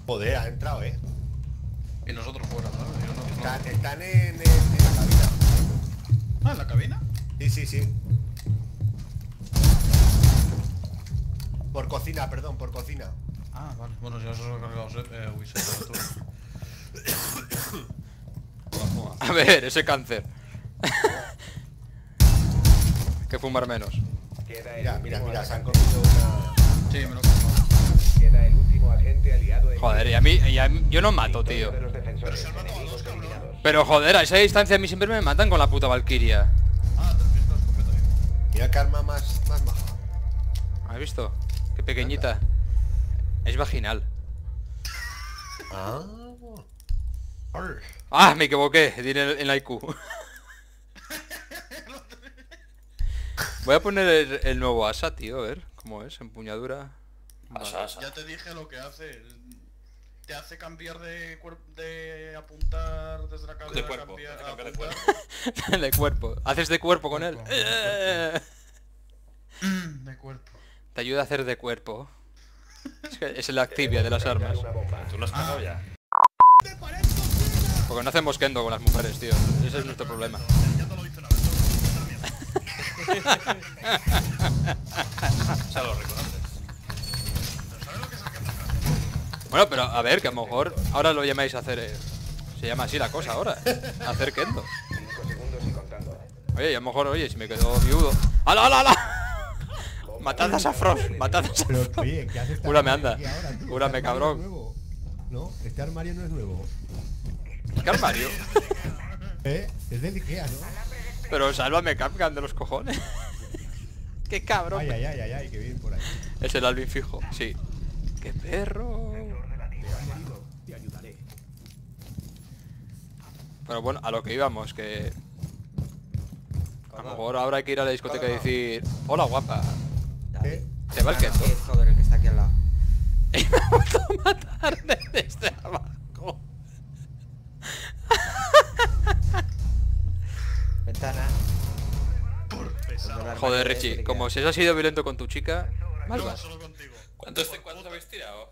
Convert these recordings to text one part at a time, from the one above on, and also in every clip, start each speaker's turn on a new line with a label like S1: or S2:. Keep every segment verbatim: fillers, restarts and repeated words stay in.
S1: Joder, ha entrado, eh.
S2: Y nosotros fuera, ¿sabes? Yo no,
S1: Están,
S2: no...
S1: están en, en, en la cabina.
S2: Ah, ¿en la cabina?
S1: Sí, sí, sí. Por cocina, perdón, por cocina.
S2: Ah, vale. Bueno, si eso lo he cargado, eh, uy, se lo tú.
S3: A ver, ese cáncer. Que fumar menos.
S4: Queda el
S1: Mira,
S4: último
S1: mira, mira, se han
S4: atacante.
S1: comido una...
S2: Sí, me lo he cargado.
S4: Queda el último agente aliado en
S3: Joder, y a mí, y a mí- yo no mato, tío.
S4: de los defensores.
S2: Pero se han matado a dos,
S4: Enemigos
S2: cabrón.
S4: eliminados.
S3: Pero joder, a esa distancia a mí siempre me matan con la puta Valkyria.
S2: Ah, te refieres a la escopeta, bien.
S1: Mira qué arma más, más maja.
S3: ¿Has visto? Qué pequeñita. Es vaginal.
S1: Ah. Arr.
S3: Ah, me equivoqué, di en el, en la I Q. Voy a poner el, el nuevo asa, tío, a ver cómo es, empuñadura. Vale.
S5: Asa, asa.
S2: Ya te dije lo que hace. Te hace cambiar de cuerpo, de apuntar desde la cabeza.
S5: De cuerpo,
S2: cambiar,
S5: te hace cambiar de
S2: apuntar.
S3: De cuerpo. Haces de cuerpo con él.
S2: Cuerpo.
S3: Eh,
S2: Mm, de cuerpo.
S3: Te ayuda a hacer de cuerpo. Es, que es la activia de las armas.
S4: Una bomba.
S5: ¿Tú lo has cagado ya?
S3: Porque no hacemos kendo con las mujeres, tío. Ese es nuestro problema.
S2: Ya te lo hice una vez. Otra mierda.
S5: O sea, lo reconoces.
S2: Pero ¿sabes lo que es el que toca?
S3: Bueno, pero a ver, que a lo mejor ahora lo llamáis a hacer... eh, se llama así la cosa ahora. Hacer kendo.
S4: Cinco segundos y contando.
S3: Oye, y a lo mejor, oye, si me quedo viudo... ¡Hala, hala, hala! Matad a Frost, matad a
S1: Pero,
S3: Frost.
S1: oye, ¿qué haces?
S3: Cúrame, anda.
S1: Aquí ahora, tío?
S3: Cúrame,
S1: Este armario
S3: cabrón.
S1: no es nuevo. No, este armario no es nuevo.
S3: ¿Qué armario?
S1: ¿Eh? Es del Ikea, ¿no?
S3: Pero sálvame, Capcan de los cojones. ¡Qué cabrón!
S1: Ay, ay, ay, ay, ay, que viene por ahí.
S3: Es el Alvin fijo, sí. ¡Qué perro!
S1: Te ayudaré.
S3: Pero bueno, a lo que íbamos, que... A lo mejor ahora hay que ir a la discoteca y decir... Hola, guapa.
S1: ¿Eh?
S3: ¿Te va el kendo?
S6: Es joder el que está aquí al lado.
S3: Y me ha vuelto a matar desde abajo.
S6: Ventana.
S2: Pesado.
S3: Joder, Richie, como si has sido violento con tu chica... Mal
S2: No,
S3: vas.
S2: solo contigo.
S5: ¿Cuántos, ¿Cuántos habéis tirado?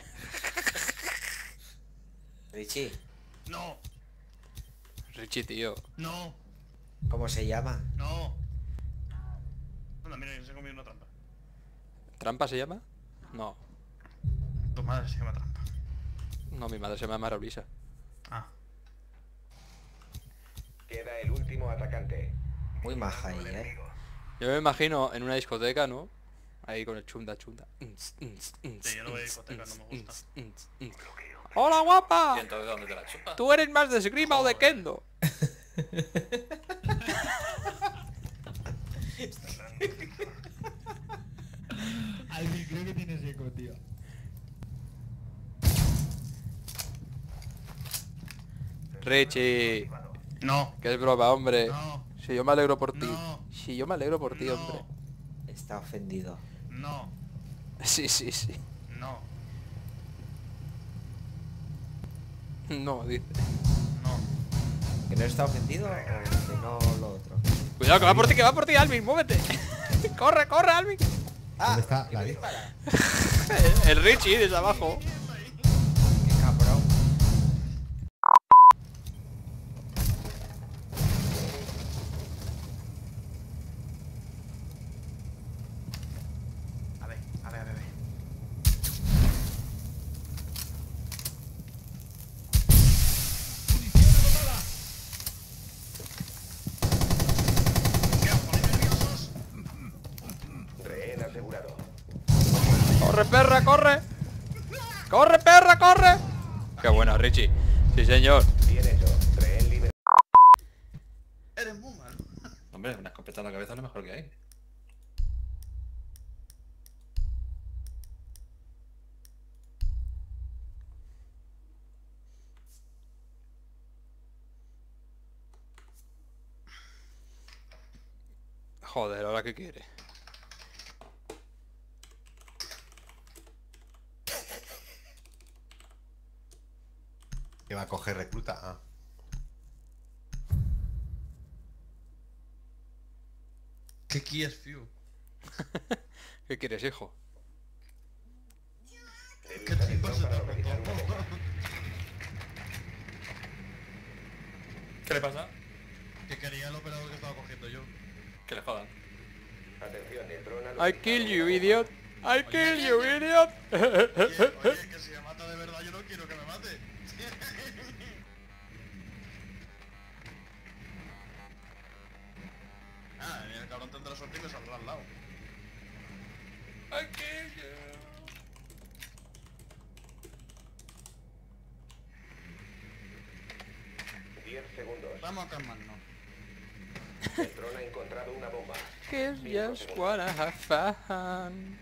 S6: Richie,
S2: No,
S3: Richie, tío.
S2: no,
S6: ¿cómo se llama?
S2: no. Anda, mira, que se ha comido una trampa.
S3: ¿Trampa se llama? No.
S2: Tu madre se llama trampa.
S3: No, mi madre se llama Mara Brisa.
S2: Ah.
S4: Queda el último atacante.
S6: Muy maja ahí, eh.
S3: Yo me imagino en una discoteca, ¿no? Ahí con el chunda chunda.
S2: Sí, yo no voy a discoteca, no me gusta.
S3: ¡Hola, guapa!
S5: ¿Y entonces dónde te la chupa?
S3: ¿Tú eres más de esgrima o de kendo?
S1: Alvin, creo que tienes eco, tío.
S3: Richie,
S2: No,
S3: que es broma, hombre.
S2: no,
S3: Si yo me alegro por ti.
S2: No.
S3: Si yo me alegro por ti, hombre.
S2: no,
S6: Está ofendido.
S2: no,
S3: Sí, sí, sí.
S2: no,
S3: No, dice.
S2: no.
S6: ¿Que no está ofendido o que no lo otro?
S3: Cuidado, que va por ti, que va por ti, Alvin, muévete. Corre, corre, Alvin.
S1: ¿Dónde está
S6: ¿y
S1: la
S6: me
S1: di-
S6: dispara?
S3: El Richie desde abajo.
S6: Qué cabrón.
S2: A ver, a ver, a ver, a ver. ¿Qué os ponéis nerviosos?
S4: Rehén asegurado.
S3: Corre, perra, corre. Corre, perra, corre. Qué buena, Richie. Sí, señor.
S4: Bien hecho. Rehén libre.
S2: Eres muy malo.
S5: Hombre, una escopeta en la cabeza es lo mejor que hay.
S3: Joder, ¿ahora qué quiere?
S1: Que va a coger recluta. Ah.
S2: ¿Qué quieres, Fiu?
S3: ¿Qué quieres, hijo?
S2: ¿Qué te pasa?
S5: ¿Qué le pasa?
S2: Que quería el operador que estaba cogiendo yo.
S5: Que le jodan.
S4: Atención, el dron ha
S3: I
S4: localizado
S3: kill you,
S4: una
S3: idiot. I kill you, idiot.
S2: Oye, oye, que si me mata de verdad yo no quiero que me mate. Ah, el cabrón tendrá suerte y me saldrá al lado.
S5: I kill you.
S4: diez segundos.
S2: Vamos a calmarnos.
S4: El dron ha encontrado una bomba.
S3: Cause just wanna have fun.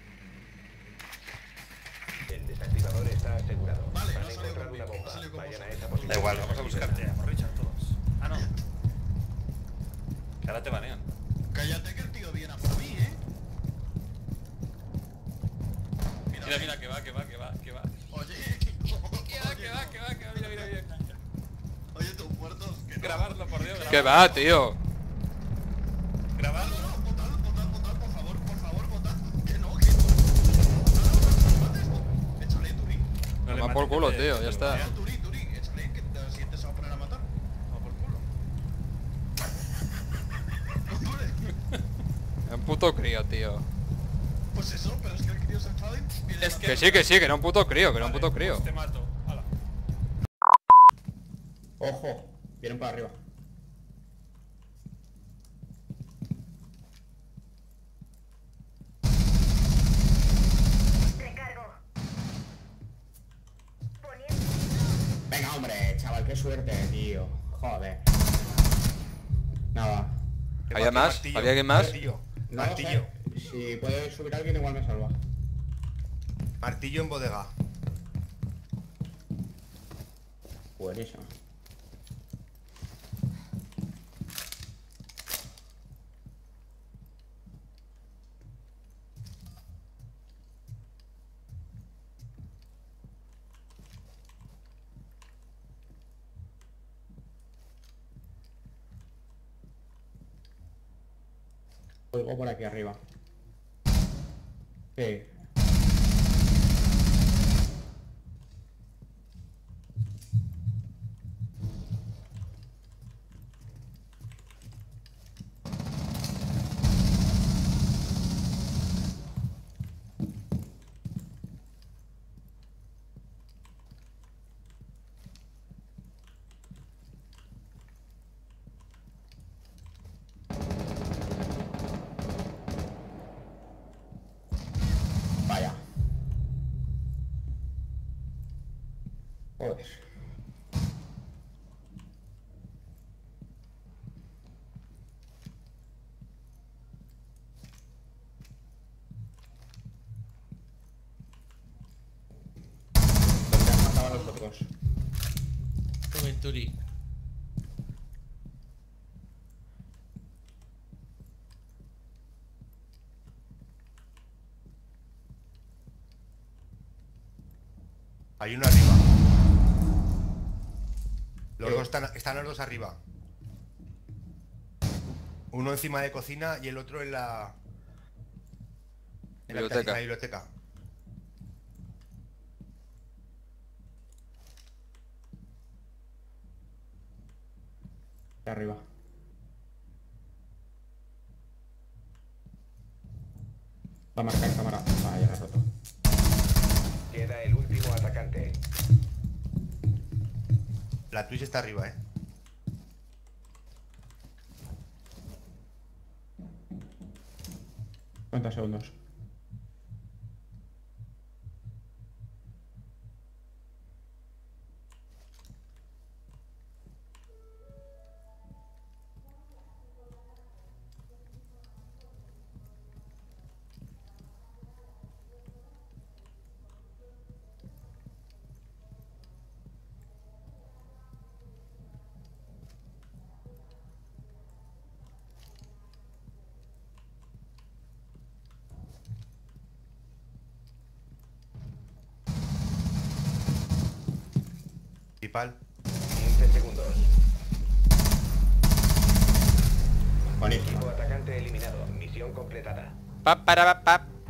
S4: El desactivador está asegurado.
S2: Vale,
S4: Han
S2: no ha salido
S4: encontrado
S2: conmigo,
S4: una bomba.
S2: ha salido con
S4: Vayan a
S2: vosotros.
S4: esa
S5: Da
S4: posición.
S5: igual, vamos a buscarte. Vamos Richard todos. Ah, no. Que ahora te banean.
S2: Cállate que el tío viene a por mí, ¿eh? Mira,
S5: Mira, mira, que va, que va, que va, que va.
S2: Oye,
S5: Que va, que va, que va, que va. Mira, mira, mira.
S2: oye, tus muertos, que no.
S5: Grabarlo, por Dios, grabarlo.
S3: ¿Qué va, tío?
S5: Grabarlo.
S2: No, no, votar, votar, votar, por favor, por favor, votar. Que no, que no. No, no, no, no mates. Échale, Turi.
S5: No le
S3: Toma
S5: mates,
S3: por culo,
S5: que te-
S3: tío, ya
S5: te-
S3: está.
S2: Mira, Turi, Turi, échale, que el siguiente se va a poner a matar. Toma por culo. Hombre,
S3: Es un puto crío, tío.
S2: pues eso, pero es que el crío se enfada y viene
S5: Es
S2: a
S5: que-
S3: Que sí, que sí, que era un puto crío, que era un
S5: Vale,
S3: puto crío.
S5: pues te mato. Hala.
S7: Ojo, vienen para arriba.
S8: Recargo. Poniendo.
S7: Venga, hombre, chaval, qué suerte, tío. Joder. Nada.
S3: ¿Había más?
S1: Martillo,
S3: ¿Había alguien más?
S1: Martillo.
S7: No
S1: Martillo.
S7: sé. Si puede subir alguien, igual me salva.
S1: Martillo en bodega.
S7: Buenísimo. Oigo por aquí arriba. Sí. Vaya. Joder. ¿Dónde has matado a los otros?
S9: Venturi.
S1: Hay uno arriba. Los dos están, están los dos arriba. Uno encima de cocina y el otro en la... En la
S3: Biblioteca.
S1: en la biblioteca.
S7: De arriba. Va a marcar cámara. Ah, ya la he roto.
S4: Queda el último atacante.
S1: La Twitch está arriba, eh.
S7: ¿Cuántos segundos?
S1: Principal.
S4: quince segundos.
S7: Buenísimo.
S4: Último atacante eliminado. Misión completada.
S3: Pa, para, pa, pa.